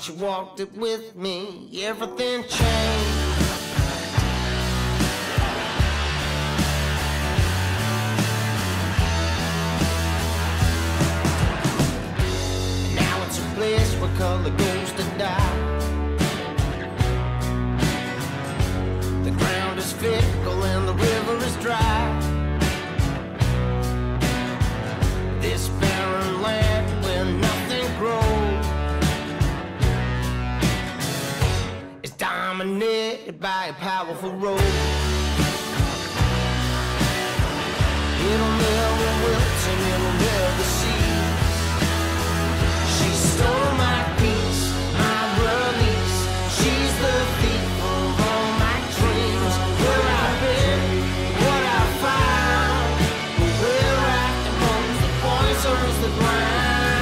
Once you walked it with me, everything changed. Now it's a place where color goes to die. The ground is fickle and the river is dry. This barren land where nothing grows is dominated by a powerful road. It'll never wilt and it'll never cease. She stole my peace, my release. She's the thief of all my dreams. Where I've been, what I found, where I amongst the poisons the ground.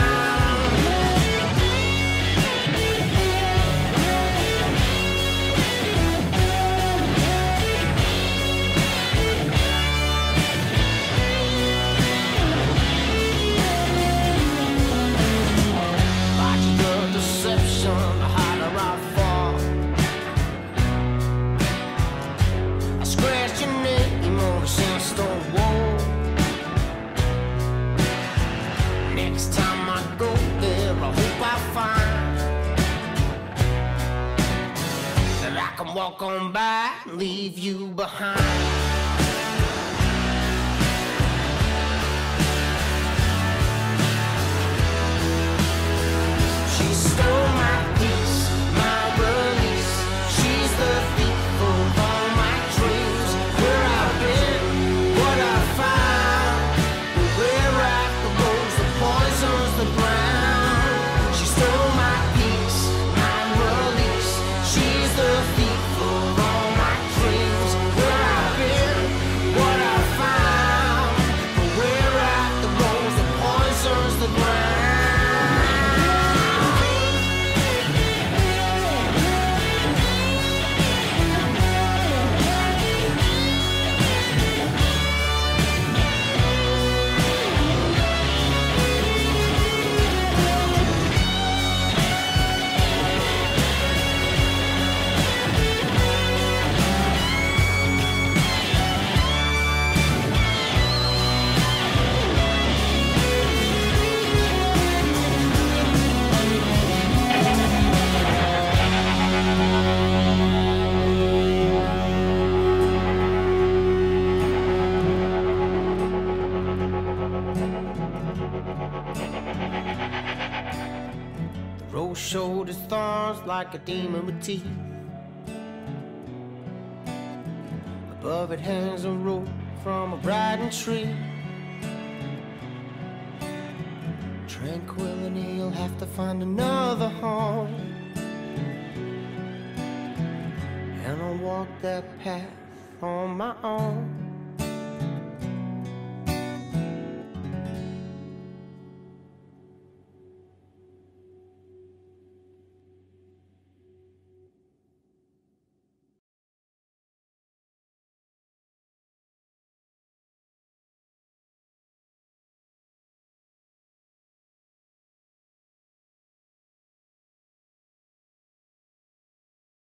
Next time I go there, I hope I find that I can walk on by and leave you behind. She stole my peace, my release. She's the thief of all my dreams. Where I've been, what I found, where I goes the poisons the ground. She stole my peace, my release. She's the thief of all my dreams. Where I've been, what I found, where I goes the poisons the ground. The rose showed his thorns like a demon with teeth. Above it hangs a rope from a brightened tree. Tranquility, you'll have to find another home. And I'll walk that path on my own.